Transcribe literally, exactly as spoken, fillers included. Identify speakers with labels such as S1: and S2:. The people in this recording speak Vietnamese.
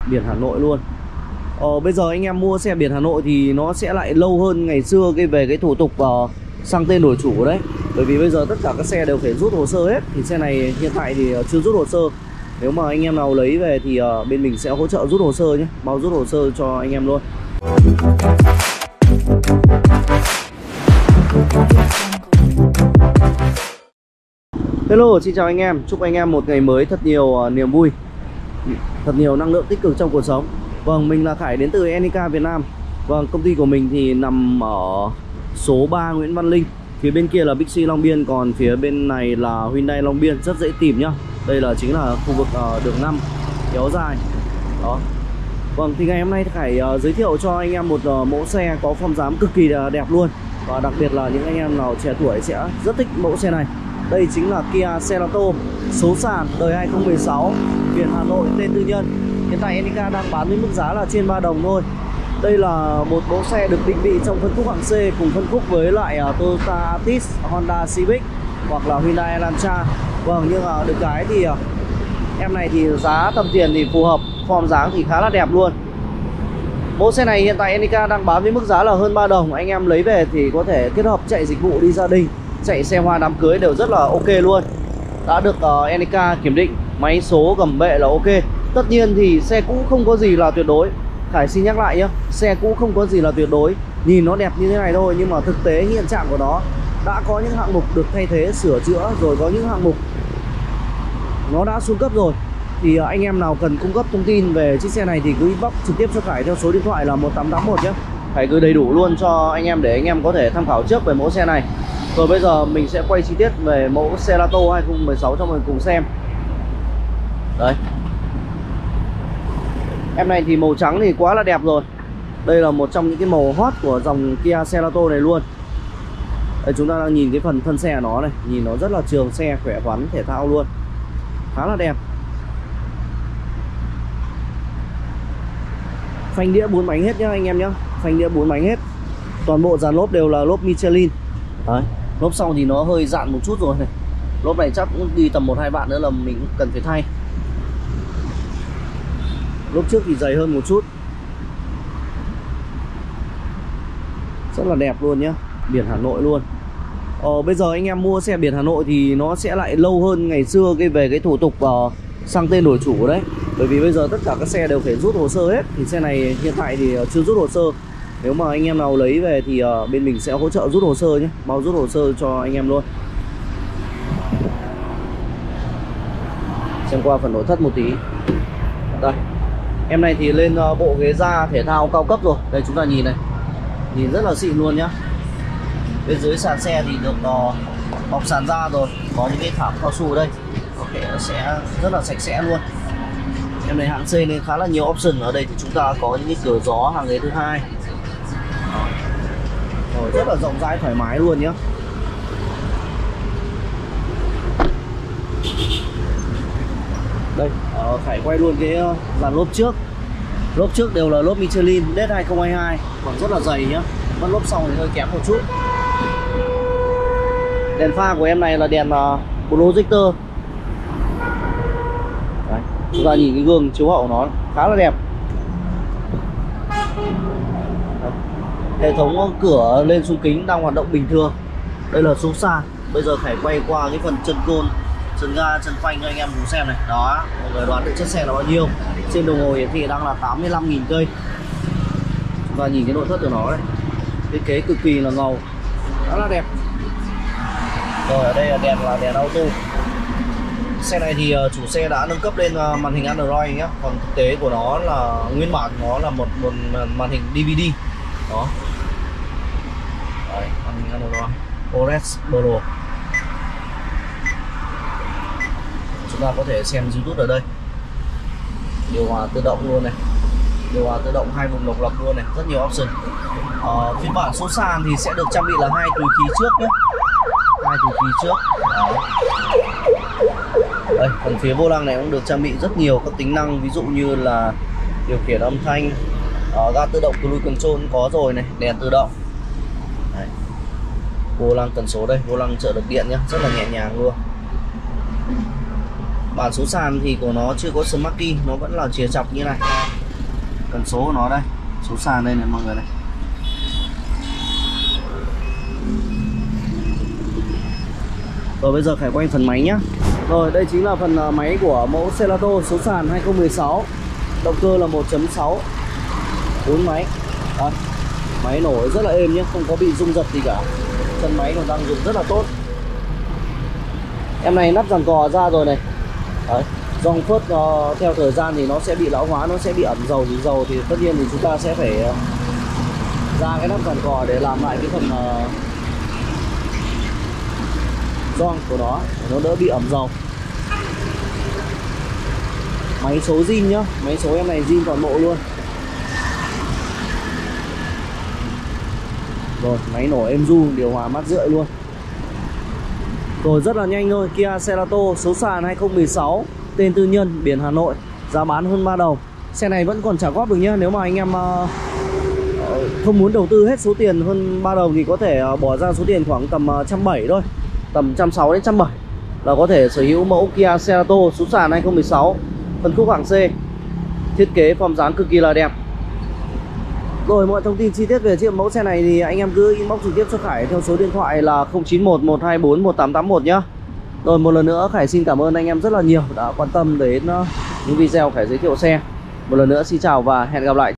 S1: biển Hà Nội luôn. Ờ, bây giờ anh em mua xe biển Hà Nội thì nó sẽ lại lâu hơn ngày xưa cái về cái thủ tục uh, sang tên đổi chủ đấy. Bởi vì bây giờ tất cả các xe đều phải rút hồ sơ hết. Thì xe này hiện tại thì chưa rút hồ sơ. Nếu mà anh em nào lấy về thì uh, bên mình sẽ hỗ trợ rút hồ sơ nhé, bao rút hồ sơ cho anh em luôn. Hello, xin chào anh em. Chúc anh em một ngày mới thật nhiều uh, niềm vui, thật nhiều năng lượng tích cực trong cuộc sống. Vâng, mình là Khải đến từ Enica Việt Nam. Vâng, công ty của mình thì nằm ở số ba Nguyễn Văn Linh. Phía bên kia là Bixi Long Biên, còn phía bên này là Hyundai Long Biên, rất dễ tìm nhá. Đây là chính là khu vực uh, đường năm kéo dài. Đó. Vâng, thì ngày hôm nay Khải uh, giới thiệu cho anh em một uh, mẫu xe có form dáng cực kỳ uh, đẹp luôn. Và đặc biệt là những anh em nào trẻ tuổi sẽ rất thích mẫu xe này. Đây chính là Kia Cerato, số sàn đời hai không một sáu, biển Hà Nội, tên tư nhân. Hiện tại Enica đang bán với mức giá là trên ba đồng thôi. Đây là một mẫu xe được định vị trong phân khúc hạng C, cùng phân khúc với lại uh, Toyota Altis, Honda Civic hoặc là Hyundai Elantra. Vâng, nhưng mà được cái thì uh, em này thì giá tầm tiền thì phù hợp, form dáng thì khá là đẹp luôn. Mẫu xe này hiện tại Enica đang bán với mức giá là hơn ba đồng. Anh em lấy về thì có thể kết hợp chạy dịch vụ đi gia đình, chạy xe hoa đám cưới đều rất là ok luôn. Đã được uh, Enica kiểm định, máy số gầm bệ là ok. Tất nhiên thì xe cũ không có gì là tuyệt đối. Khải xin nhắc lại nhé, xe cũ không có gì là tuyệt đối. Nhìn nó đẹp như thế này thôi, nhưng mà thực tế hiện trạng của nó đã có những hạng mục được thay thế, sửa chữa, rồi có những hạng mục nó đã xuống cấp rồi. Thì anh em nào cần cung cấp thông tin về chiếc xe này thì cứ inbox trực tiếp cho Khải theo số điện thoại là một tám tám một nhé. Khải gửi đầy đủ luôn cho anh em để anh em có thể tham khảo trước về mẫu xe này. Rồi bây giờ mình sẽ quay chi tiết về mẫu Cerato hai không một sáu cho mọi người cùng xem. Đấy. Em này thì màu trắng thì quá là đẹp rồi. Đây là một trong những cái màu hot của dòng Kia Cerato này luôn. Đây, chúng ta đang nhìn cái phần thân xe của nó này, nhìn nó rất là trường xe, khỏe khoắn, thể thao luôn. Khá là đẹp. Phanh đĩa bốn bánh hết nhá anh em nhá. Phanh đĩa bốn bánh hết. Toàn bộ dàn lốp đều là lốp Michelin. Đấy. Lốp sau thì nó hơi dạn một chút rồi này. Lốp này chắc cũng đi tầm một hai bạn nữa là mình cũng cần phải thay. Lốp trước thì dày hơn một chút. Rất là đẹp luôn nhá. Biển Hà Nội luôn. Ờ, bây giờ anh em mua xe biển Hà Nội thì nó sẽ lại lâu hơn ngày xưa cái về cái thủ tục uh, sang tên đổi chủ đấy. Bởi vì bây giờ tất cả các xe đều phải rút hồ sơ hết. Thì xe này hiện tại thì chưa rút hồ sơ. Nếu mà anh em nào lấy về thì uh, bên mình sẽ hỗ trợ rút hồ sơ nhé, bao rút hồ sơ cho anh em luôn. Xem qua phần nội thất một tí. Đây. Em này thì lên uh, bộ ghế da thể thao cao cấp rồi. Đây chúng ta nhìn này. Nhìn rất là xịn luôn nhá. Bên dưới sàn xe thì được uh, bọc sàn da rồi. Có những cái thảm cao su ở đây. Ok, nó sẽ rất là sạch sẽ luôn. Em này hạng C nên khá là nhiều option. Ở đây thì chúng ta có những cái cửa gió hàng ghế thứ hai. Rồi, rất là rộng rãi thoải mái luôn nhá. Đây, uh, Khải quay luôn cái uh, dàn lốp trước. Lốp trước đều là lốp Michelin D hai không hai hai, còn rất là dày nhá. Mất lốp sau thì hơi kém một chút. Đèn pha của em này là đèn uh, projector. Đấy, chúng ta nhìn cái gương chiếu hậu nó khá là đẹp. Đấy. Hệ thống cửa lên xung kính đang hoạt động bình thường. Đây là số xa. Bây giờ Khải quay qua cái phần chân côn, chân ga, chân phanh cho anh em cùng xem này. Đó, mọi người đoán được chất xe là bao nhiêu. Trên đồng hồ hiển thị đang là tám mươi lăm nghìn cây. Chúng ta nhìn cái nội thất của nó đây. Thiết kế cực kỳ là ngầu, rất là đẹp. Rồi ở đây là đèn là đèn auto. Xe này thì uh, chủ xe đã nâng cấp lên uh, màn hình Android nhé. Còn thực tế của nó là nguyên bản nó là một, một màn hình đê vê đê. Đó. Đấy, màn hình Android o ét Pro. Chúng ta có thể xem YouTube ở đây. Điều hòa tự động luôn này. Điều hòa tự động hai vùng độc lập luôn này, rất nhiều option. Ờ, phiên bản số sàn thì sẽ được trang bị là hai túi khí trước nhé. Hai túi khí trước. Đấy. Đây, phần phía vô lăng này cũng được trang bị rất nhiều các tính năng, ví dụ như là điều khiển âm thanh, uh, ga tự động cruise control có rồi này, đèn tự động. Đấy. Vô lăng tần số đây, vô lăng trợ lực điện nhé, rất là nhẹ nhàng luôn. Bản số sàn thì của nó chưa có Smart Key, nó vẫn là chìa chọc như này. Cần số của nó đây, số sàn đây này mọi người này. Rồi bây giờ Khải quay phần máy nhá. Rồi đây chính là phần máy của mẫu Celato số sàn hai không một sáu. Động cơ là một chấm sáu, bốn máy. Đó. Máy nổ rất là êm nhé, không có bị rung giật gì cả. Chân máy còn đang dùng rất là tốt. Em này nắp giằng cò ra rồi này. Đấy. Dòng phớt uh, theo thời gian thì nó sẽ bị lão hóa, nó sẽ bị ẩm dầu dính dầu, thì tất nhiên thì chúng ta sẽ phải uh, ra cái nắp giằng cò để làm lại cái phần uh, gioăng của nó để nó đỡ bị ẩm dầu. Máy số zin nhá, máy số em này zin toàn bộ luôn. Rồi máy nổ êm du, điều hòa mát rượi luôn. Rồi rất là nhanh thôi. Kia Celato số sàn hai không một sáu, tên tư nhân, biển Hà Nội, giá bán hơn ba đồng. Xe này vẫn còn trả góp được nhá. Nếu mà anh em uh, không muốn đầu tư hết số tiền hơn ba đồng thì có thể uh, bỏ ra số tiền khoảng tầm uh, một trăm bảy mươi thôi, tầm một trăm sáu mươi đến một trăm bảy mươi là có thể sở hữu mẫu Kia Celato số sàn hai không một sáu. Phân khúc hạng C, thiết kế form dáng cực kỳ là đẹp. Rồi mọi thông tin chi tiết về chiếc mẫu xe này thì anh em cứ inbox trực tiếp cho Khải theo số điện thoại là không chín một một hai bốn một tám tám một nhá. Rồi một lần nữa Khải xin cảm ơn anh em rất là nhiều đã quan tâm đến những video Khải giới thiệu xe. Một lần nữa xin chào và hẹn gặp lại.